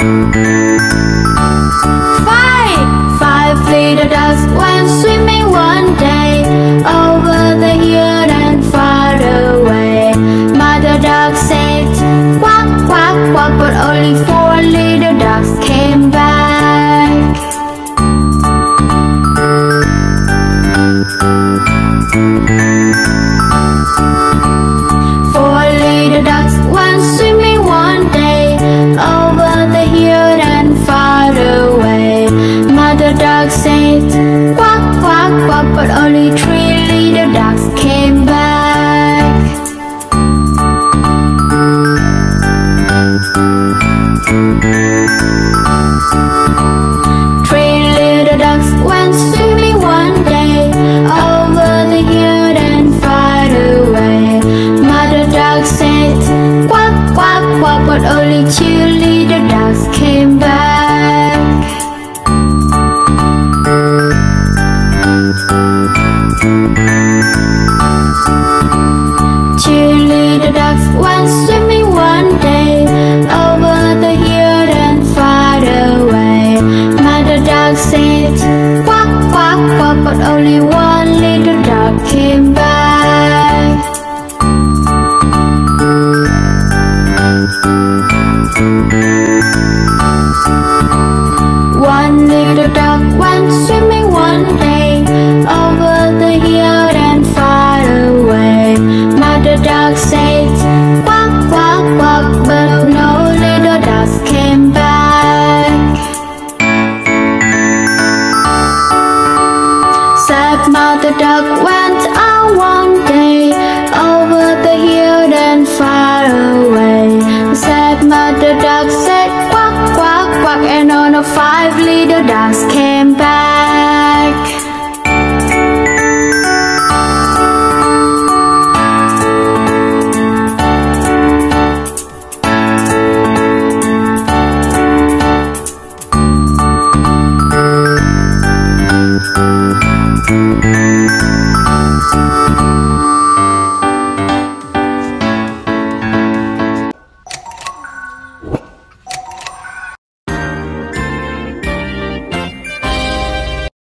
Five little ducks went swimming one day over the hill and far away. Mother duck said, quack, quack, quack, but only 4 little ducks came back. 4 little ducks went swimming one day over the hill and far away. Mother duck said, quack, quack, quack, but only 3 little ducks came back. 3 little ducks went swimming one day over the hill and far away. Mother duck said, quack, quack, quack, but only 2 little ducks came back. 2 little ducks went swimming one day over the hill and far away. Mother duck said, quack, quack, quack, but only 1 little duck came back. 1 little duck went swimming one day over the hill and far away. Mother duck said, quack, quack, quack, but no little ducks came back. Sad mother duck went out one day over the hill and far away. Sad mother duck said, quack, quack, quack, and all of 5 little ducks came back.